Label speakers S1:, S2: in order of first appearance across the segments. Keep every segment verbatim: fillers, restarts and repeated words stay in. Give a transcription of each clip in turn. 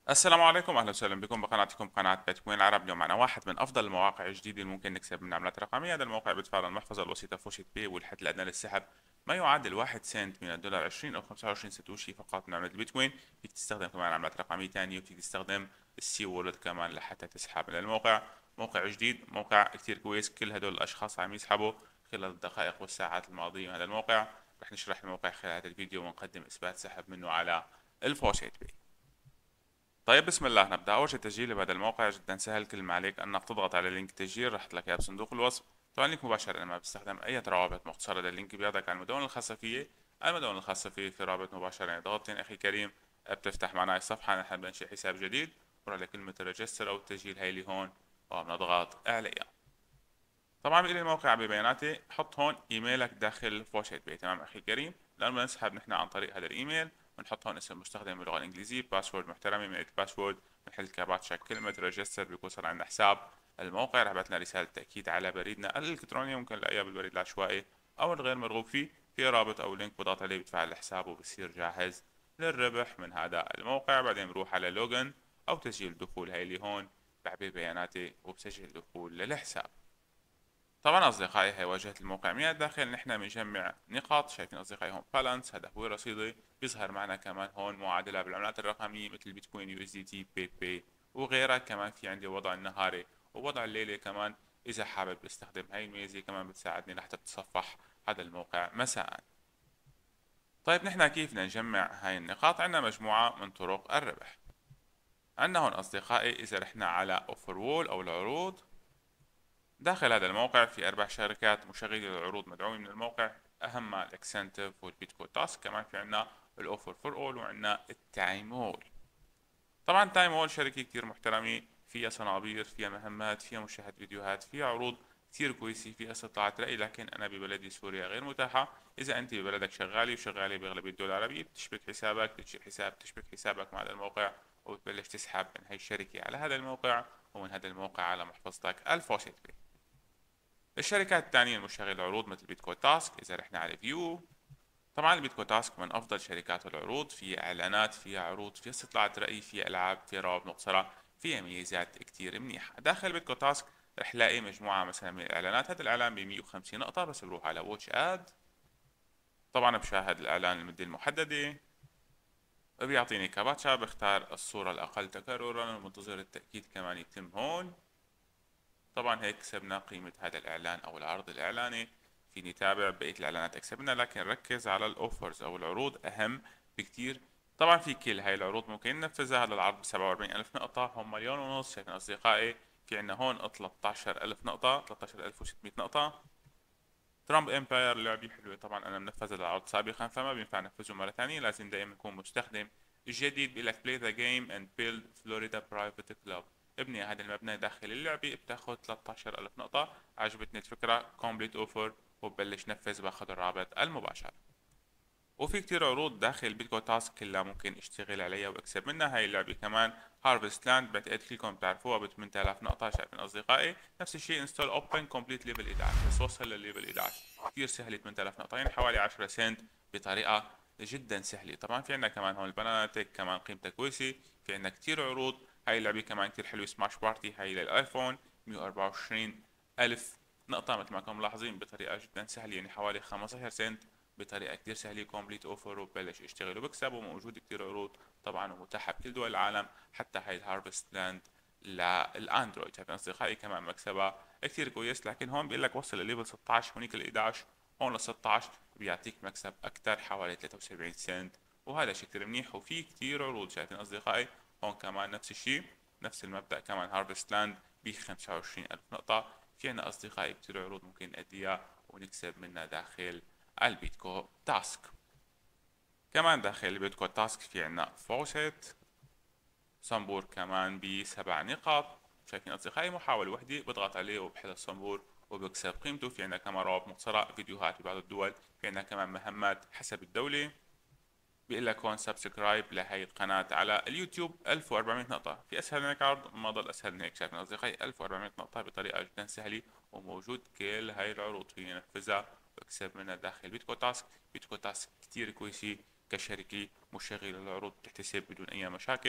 S1: السلام عليكم، اهلا وسهلا بكم بقناتكم قناه بيتكوين العرب. اليوم معنا واحد من افضل المواقع الجديده اللي ممكن نكسب من عملات رقميه. هذا الموقع بيدفع لنا المحفظه الوسيطه فوشيت بي، والحد الادنى للسحب ما يعادل واحد سنت من الدولار، عشرين او خمسة وعشرين ساتوشي فقط من عمله البيتكوين. فيك تستخدم كمان عملات رقميه ثانيه، وفيك تستخدم السي وولد كمان لحتى تسحب من الموقع. موقع جديد، موقع كثير كويس. كل هدول الاشخاص عم يسحبوا خلال الدقائق والساعات الماضيه من هذا الموقع. رح نشرح الموقع خلال هذا الفيديو ونقدم اثبات سحب منه على الفوشيت بي. طيب بسم الله نبدأ. أول شيء تسجيل بهذا الموقع جدا سهل. كل ما عليك أنك تضغط على لينك التسجيل، رح لك إياه بصندوق الوصف. طبعا لينك مباشرة، أنا ما بستخدم أي روابط مختصرة. لللينك بياخذك على المدونة الخاصة فيي. المدونة الخاصة فيي في رابط مباشرة، يعني ضغطتين أخي كريم بتفتح معنا الصفحة. نحن بنشئ حساب جديد، بروح لكلمة ريجستر أو التسجيل هاي اللي هون، وبنضغط عليها. طبعا بيقول لي الموقع ببياناتي حط هون ايميلك داخل فوشيت بي. تمام اخي كريم، لانه بدنا نسحب نحن عن طريق هذا الايميل. بنحط هون اسم المستخدم باللغه الانجليزيه، باسورد محترمه من الباسورد، بنحل كابتشا كلمه ريجستر، بيكون صار عندنا حساب. الموقع رح بعث لنا رساله تاكيد على بريدنا الالكتروني، ممكن نلاقيها بالبريد العشوائي او الغير مرغوب فيه. في رابط او لينك بضغط عليه بتفعل الحساب وبصير جاهز للربح من هذا الموقع. بعدين بروح على لوجن او تسجيل دخول، هاي اللي هون بعبي بياناتي وبسجل دخول للحساب. طبعا اصدقائي هي واجهة الموقع. من الداخل نحن بنجمع نقاط. شايفين اصدقائي هون بالانس، هذا هو رصيدي. بيظهر معنا كمان هون معادلة بالعملات الرقمية مثل البيتكوين، يو اس دي تي، بي بي وغيرها. كمان في عندي وضع النهاري ووضع الليلي كمان. اذا حابب استخدم هاي الميزة كمان بتساعدني لحتى تتصفح هذا الموقع مساء. طيب نحن كيف بدنا نجمع هاي النقاط؟ عندنا مجموعة من طرق الربح. عندنا هون اصدقائي اذا رحنا على اوفر وول او العروض، داخل هذا الموقع في أربع شركات مشغلي العروض مدعومة من الموقع، أهمها الإكسنتيف والبيتكو تاسك. كمان في عنا الأوفر فور أول وعنا التايم وول. طبعا تايم وول شركة كتير محترمة، فيها صنابير، فيها مهمات، فيها مشاهد فيديوهات، فيها عروض كتير كويسة، فيها استطلاعات رأي. لكن أنا ببلدي سوريا غير متاحة. إذا أنت ببلدك شغالة وشغالة بأغلبية الدول العربية، بتشبك حسابك، بتشيل حساب، بتشبك حسابك مع هذا الموقع، وبتبلش تسحب من هاي الشركة على هذا الموقع، ومن هذا الموقع على محفظتك الفوشيت بي. الشركات الثانية المشغلة العروض مثل بيتكو تاسك، إذا رحنا على فيو، طبعا البيتكو تاسك من أفضل شركات العروض. فيها إعلانات، فيها عروض، فيها استطلاعات رأي، فيها ألعاب، فيها روابط مقصرة، فيها ميزات كتير منيحة. داخل بيتكو تاسك رح لاقي مجموعة مثلا من الإعلانات. هذا الإعلان ب مية وخمسين نقطة، بس بروح على واتش آد. طبعا بشاهد الإعلان المدة المحددة، بيعطيني كابتشا، بختار الصورة الأقل تكررا، ومنتظر التأكيد كمان يتم هون. طبعا هيك كسبنا قيمة هذا الإعلان أو العرض الإعلاني. فيني تابع بقية الإعلانات كسبنا، لكن ركز على الأوفرز أو العروض أهم بكتير. طبعا في كل هاي العروض ممكن ننفذها. هذا العرض ب سبعة وأربعين ألف نقطة، هم مليون ونص. شايفين أصدقائي في عنا هون ثلاثة عشر ألف نقطة، ثلاثة عشر ألف وستمية نقطة. ترامب امباير لعبة حلوة. طبعا أنا منفذ هذا العرض سابقا فما بينفع نفذه مرة ثانية. لازم دائما يكون مستخدم الجديد. بيقول لك play the game and build Florida private club. ابني هذا المبنى داخل اللعبة، بتاخد ثلاثة عشر ألف نقطة. عجبتني الفكرة، كومبليت اوفر، وببلش نفذ، باخذ الرابط المباشر. وفي كتير عروض داخل بيتكو تاسك كلها ممكن اشتغل عليها واكسب منها. هاي اللعبة كمان هارفست لاند، بعتقد كلكم بتعرفوها، ب ثمانية آلاف نقطة. شايفين اصدقائي نفس الشيء انستول اوبن كومبليت ليفل إحدى عشر، بس وصل للليفل إحدى عشر كثير سهلة. ثمانية آلاف نقطة يعني حوالي عشرة سنت بطريقة جدا سهلة. طبعا في عندنا كمان هون البناناتك كمان قيمتها كويسة. في عندنا كتير عروض. هاي اللعبة كمان كتير حلوة، سماش بارتي، هاي للايفون، مية وأربعة وعشرين ألف نقطة مثل ما كم ملاحظين بطريقة جدا سهلة، يعني حوالي خمسة عشر سنت بطريقه كتير سهله. كومبليت اوفر وببلش اشتغل وبكسب، وموجود كتير عروض طبعا ومتاحه بكل دول العالم. حتى هاي الهارفست لاند للاندرويد. شايفين اصدقائي كمان مكسبها كتير كويس. لكن هون بيقول لك وصل لليفل ستة عشر، هونيك ال إحدى عشر، هون ل ستة عشر بيعطيك مكسب اكثر حوالي ثلاثة وسبعين سنت، وهذا شيء كتير منيح. وفي كتير عروض. شايفين اصدقائي هون كمان نفس الشيء، نفس المبدأ. كمان هارفست لاند ب خمسة وعشرين ألف نقطة. في عنا أصدقائي كتير عروض ممكن نأديها ونكسب منها داخل البيتكو تاسك. كمان داخل البيتكو تاسك في عنا فوسيت صنبور كمان بسبع نقاط. شايفين أصدقائي محاولة وحدة بضغط عليه وبحل الصنبور وبكسب قيمته. في عنا كمان روابط مقصرة، فيديوهات ببعض الدول. في عنا كمان مهمات حسب الدولة. بيقول لك هون سبسكرايب لهي القناة على اليوتيوب ألف وأربعمية نقطة. في أسهل من هيك عرض؟ ما ضل أسهل من هيك. شايفين أصدقائي ألف وأربعمية نقطة بطريقة جدا سهلة، وموجود كل هاي العروض فيني أنفذها وأكسب منها داخل بيتكو تاسك. بيتكو تاسك كتير كويسة كشركة مشغلة العروض، بتحتسب بدون أي مشاكل.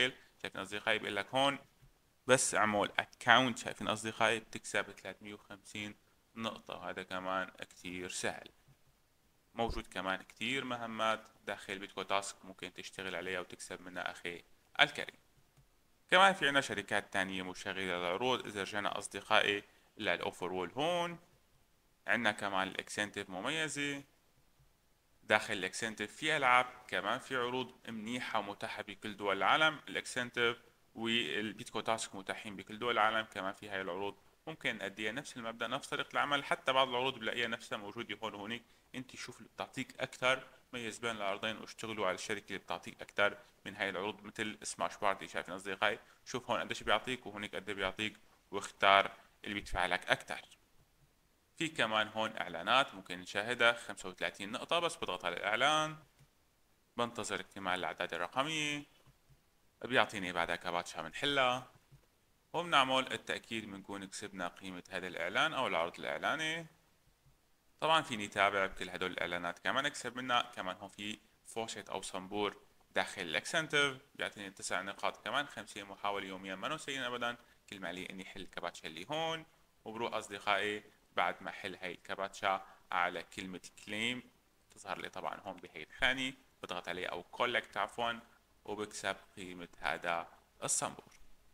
S1: شايفين أصدقائي؟ بيقول لك هون بس اعمل اكاونت، شايفين أصدقائي، بتكسب ثلاثمية وخمسين نقطة. هذا كمان كتير سهل. موجود كمان كتير مهمات داخل بيتكو تاسك ممكن تشتغل عليها وتكسب منها أخي الكريم. كمان في عنا شركات تانية مشغلة العروض. إذا رجعنا أصدقائي للأوفر وول هون، عنا كمان الإكسنتيف مميزة. داخل الإكسنتيف في ألعاب، كمان في عروض منيحة ومتاحة بكل دول العالم. الإكسنتيف والبيتكو تاسك متاحين بكل دول العالم. كمان في هاي العروض ممكن نأديها نفس المبدأ، نفس طريقة العمل. حتى بعض العروض بلاقيها نفسها موجودة هون وهونيك. انت شوف اللي بتعطيك أكثر، ميز بين العرضين واشتغلوا على الشركة اللي بتعطيك أكثر من هاي العروض، مثل سماش بارتي. شايفين أصدقائي؟ شوف هون قديش بيعطيك وهونيك قد بيعطيك، واختار اللي بيدفع لك أكثر. في كمان هون إعلانات ممكن نشاهدها، خمسة وثلاثين نقطة. بس بضغط على الإعلان، بنتظر اكتمال الأعداد الرقمية، بيعطيني بعدها كباتشا بنحلها، وبنعمل التأكيد بنكون كسبنا قيمة هذا الإعلان أو العرض الإعلاني. طبعا فيني تابع بكل هدول الإعلانات كمان أكسب منها. كمان هون في فوشة أو صنبور داخل الإكسنتيف بيعطيني تسع نقاط. كمان خمسين محاولة يوميا، ما سيئين أبدا. كل ما علي إني حل الكباتشا اللي هون، وبروح أصدقائي بعد ما حل هاي الكباتشا على كلمة كليم، تظهر لي طبعا هون بهي الخانة، بضغط عليه أو كولكت عفوا، وبكسب قيمة هذا الصنبور.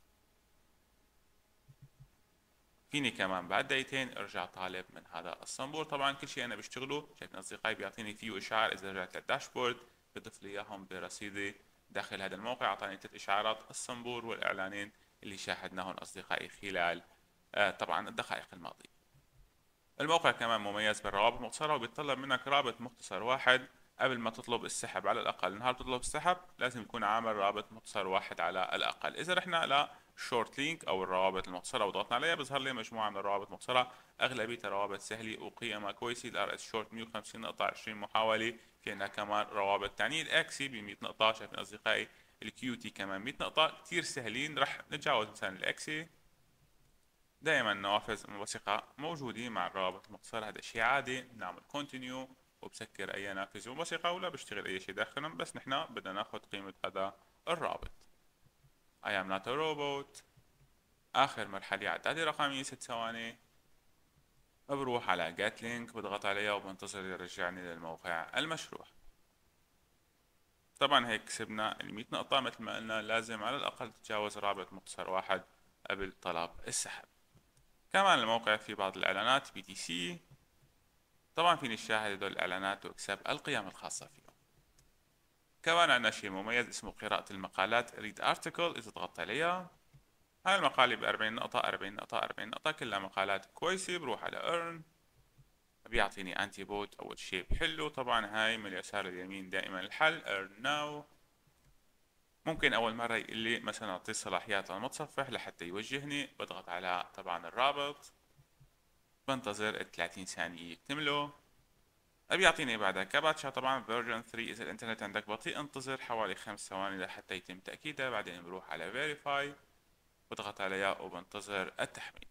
S1: فيني كمان بعد دقيقتين ارجع طالب من هذا الصنبور. طبعا كل شيء انا بشتغله، شايفين اصدقائي، بيعطيني فيه اشعار. اذا رجعت للداشبورد بضيف لي اياهم برصيدي داخل هذا الموقع. اعطاني ثلاث اشعارات: الصنبور والاعلانين اللي شاهدناهم اصدقائي خلال آه طبعا الدقائق الماضيه. الموقع كمان مميز بالروابط المختصره، وبيتطلب منك رابط مختصر واحد قبل ما تطلب السحب. على الاقل نهار تطلب السحب لازم يكون عامل رابط مختصر واحد على الاقل. اذا رحنا لشورت لينك او الروابط المختصره وضغطنا عليها، بيظهر لي مجموعه من الروابط المختصره، اغلبيتها روابط سهله وقيمها كويسه. الار اس شورت مية وخمسين نقطه، عشرين محاوله. في عندنا كمان روابط ثانيه، الاكسي ب مية نقطه، شايفين اصدقائي. الكيوتي كمان مية نقطه، كثير سهلين. رح نتجاوز مثلا الاكسي. دائما نوافذ منبثقة موجودة مع الروابط المختصرة، هذا شيء عادي. بنعمل كونتينيو وبسكر أي نافذة منبثقة، ولا بشتغل أي شيء داخلهم. بس نحن بدنا ناخذ قيمة هذا الرابط. I am not a robot. آخر مرحلة إعدادي رقمي ست ثواني. بروح على get link، بضغط عليها وبنتظر يرجعني للموقع المشروع. طبعا هيك كسبنا ال مية نقطة. مثل ما قلنا لازم على الأقل تتجاوز رابط مختصر واحد قبل طلب السحب. كمان الموقع فيه بعض الإعلانات بي تي سي. طبعا فيني أشاهد هدول الإعلانات وأكسب القيم الخاصة فيهم. كمان عندنا شيء مميز اسمه قراءة المقالات read article. إذا ضغطت عليها، هاي المقالة ب أربعين نقطة، أربعين نقطة، أربعين نقطة، كلها مقالات كويسة. بروح على earn، بيعطيني أنتي بوت أول شيء بحله. طبعا هاي من اليسار لليمين دائما الحل. earn now. ممكن أول مرة يقول لي مثلا أعطيه صلاحيات للمتصفح لحتى يوجهني. بضغط على طبعا الرابط، بنتظر ثلاثين ثانية يكتمله. بيعطيني بعدها كابتشا طبعا فيرجن ثلاثة. اذا الانترنت عندك بطيء انتظر حوالي خمس ثواني لحتى يتم تأكيدها. بعدين بروح على فيريفاي، بضغط عليها وبنتظر التحميل.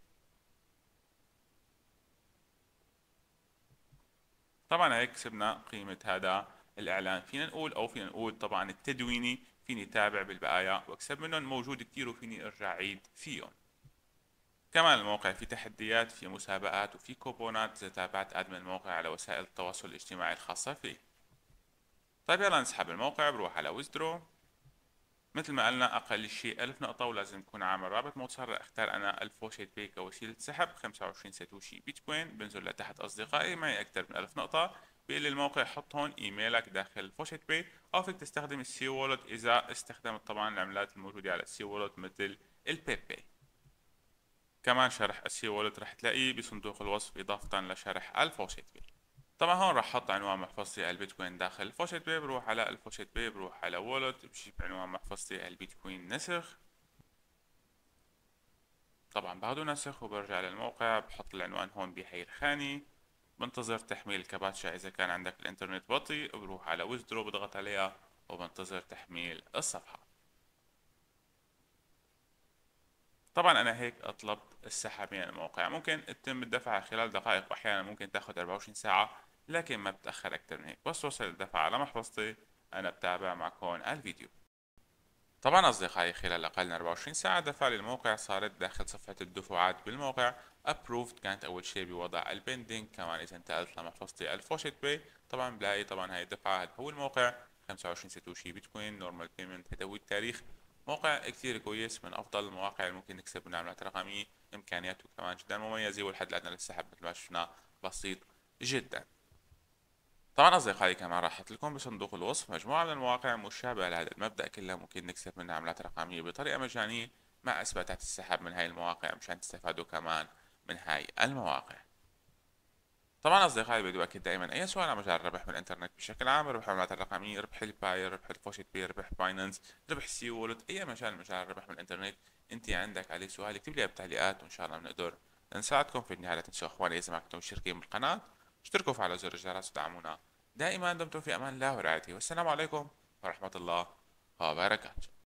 S1: طبعا هيك كسبنا قيمة هذا الاعلان. فينا نقول او فينا نقول طبعا التدويني فيني تابع بالبقايا واكسب منهم، موجود كتير وفيني ارجع عيد فيهم. كمان الموقع فيه تحديات، فيه مسابقات، وفيه كوبونات اذا تابعت ادمن الموقع على وسائل التواصل الاجتماعي الخاصة فيه. طيب يلا نسحب الموقع. بروح على ويزدرو. مثل ما قلنا اقل شيء ألف نقطة، ولازم يكون عامل رابط متصر. اختار انا الفوشيت باي كوسيلة سحب. خمسة وعشرين ساتوشي بيتكوين. بنزل لتحت اصدقائي، معي اكثر من ألف نقطة. بيقول لي الموقع حط هون ايميلك داخل الفوشيت باي، او فيك تستخدم السي وولت اذا استخدمت طبعا العملات الموجودة على السي وولت مثل البيب باي. كمان شرح السي وولت رح تلاقيه بصندوق الوصف اضافة لشرح الفوشيت باي. طبعا هون راح احط عنوان محفظتي البيتكوين داخل الفوشيت باي. بروح على الفوشيت باي، بروح على وولت، بجيب عنوان محفظتي البيتكوين نسخ. طبعا بعده نسخ، وبرجع للموقع بحط العنوان هون بهي الخانة. بنتظر تحميل الكاباتشا. اذا كان عندك الانترنت بطيء بروح على ويزدرو، بضغط عليها وبنتظر تحميل الصفحة. طبعا انا هيك اطلبت السحب من الموقع. ممكن يتم الدفع خلال دقائق، واحيانا ممكن تاخذ أربعة وعشرين ساعة، لكن ما بتأخر اكثر من هيك. بس وصل الدفع على محفظتي انا بتابع معكم الفيديو. طبعا أصدقائي خلال أقل من أربعة وعشرين ساعة دفع لي الموقع صارت داخل صفحة الدفعات بالموقع approved. كانت أول شيء بوضع البندنج. كمان إذا انتقلت لمحفظتي الفوشت باي طبعا بلاقي طبعا هاي الدفعة هذا هو الموقع خمسة وعشرين ساتوشي بيتكوين نورمال بيمنت. هذا هو التاريخ. موقع كتير كويس، من أفضل المواقع اللي ممكن نكسب منها عملات رقمية. إمكانياته كمان جدا مميزة، والحد الأدنى للسحب مثل ما شفنا بسيط جدا. طبعا أصدقائي كمان راح أحط لكم بصندوق الوصف مجموعة من المواقع مشابهة لهذا المبدأ، كلها ممكن نكسب منها عملات رقمية بطريقة مجانية مع إثباتات السحب من هاي المواقع مشان تستفادوا كمان من هاي المواقع. طبعا أصدقائي بدي أكد دائما أي سؤال عن مجال الربح من الإنترنت بشكل عام، ربح العملات الرقمية، ربح الباير، ربح الفوشت بي، ربح باينانس، ربح سي وولت، أي مجال من مجال الربح من الإنترنت أنت عندك عليه سؤال اكتب لي بالتعليقات وإن شاء الله بنقدر نساعدكم. في النهاية لا تنسوا إخواني إذا ما كنتم مشتركين بالقناة اشتركوا وفعلوا زر الجرس ودعمونا دائما. دمتم في أمان الله ورعايته، والسلام عليكم ورحمة الله وبركاته.